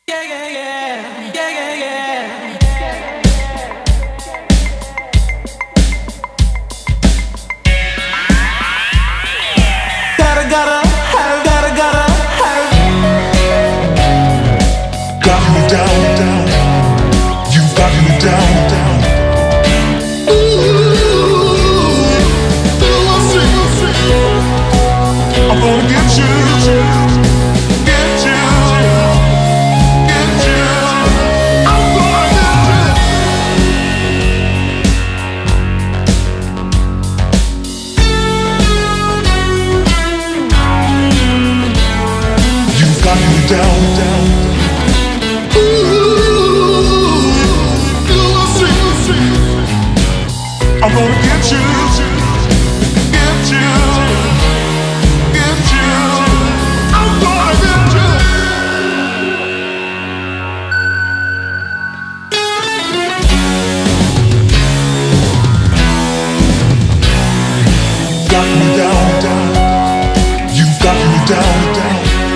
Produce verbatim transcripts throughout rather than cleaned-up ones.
Yeah, yeah, yeah, yeah, yeah, yeah. Gotta, gotta, have, gotta, gotta, have. Got me down, down. You got me down, down. Ooh, I see. I'm gonna get you, get you, get you. I'm gonna get you. You got me down, down. I'm gonna get you, get you, get you. I'm gonna get you. Got me down, down. You got me down, down.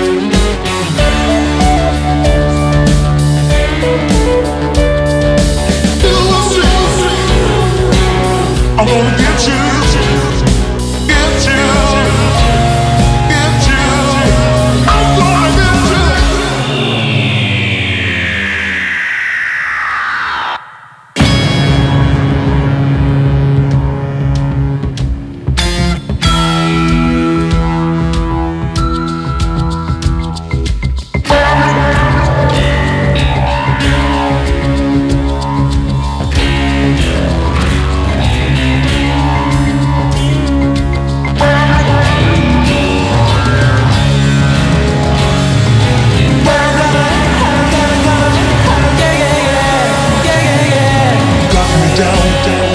I'm gonna get you, get you, get you. I'm gonna get you. Down, down.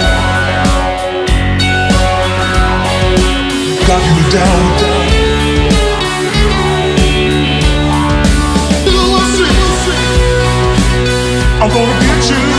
Got me down, down. I'm gonna get you.